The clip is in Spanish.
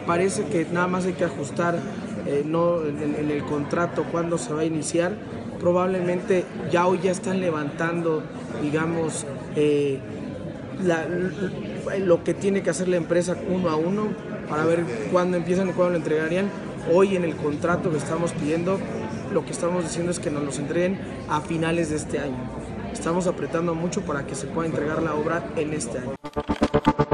Parece que nada más hay que ajustar no en el contrato cuándo se va a iniciar. Probablemente hoy ya están levantando, digamos, lo que tiene que hacer la empresa uno a uno para ver cuándo empiezan y cuándo lo entregarían. Hoy en el contrato que estamos pidiendo, lo que estamos diciendo es que nos los entreguen a finales de este año. Estamos apretando mucho para que se pueda entregar la obra en este año.